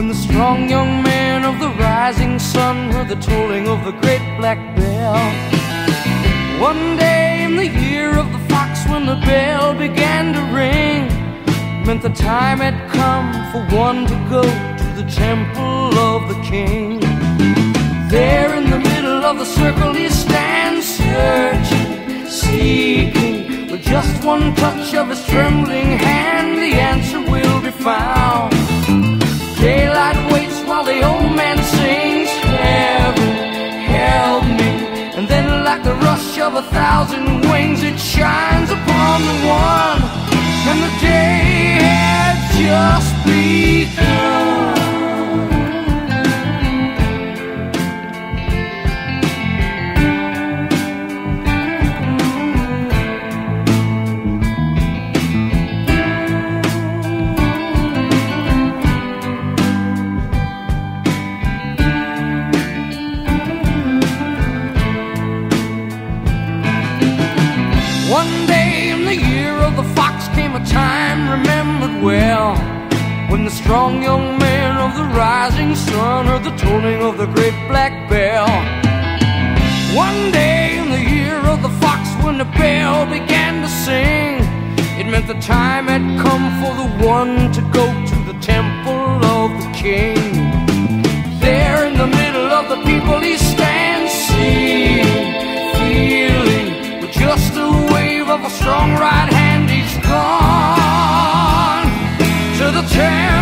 when the strong young man of the rising sun heard the tolling of the great black bell. One day in the year of the fox, when the bell began to ring, meant the time had come for one to go to the temple of the king. There in the middle of the circle he stands, searching, seeking. With just one touch of his trembling hand, the answer will be found. Daylight waits while the old man sings, heaven, help me. And then like the rush of 1,000 wings, it shines upon the one, and the day had just begun. One day in the year of the fox came a time remembered well, when the strong young man of the rising sun heard the tolling of the great black bell. One day in the year of the fox, when the bell began to sing, it meant the time had come for the one to go to the temple of the king. There in the middle of the people he stands, seeing, feeling, with just a wave of a strong right hand, he's gone to the temple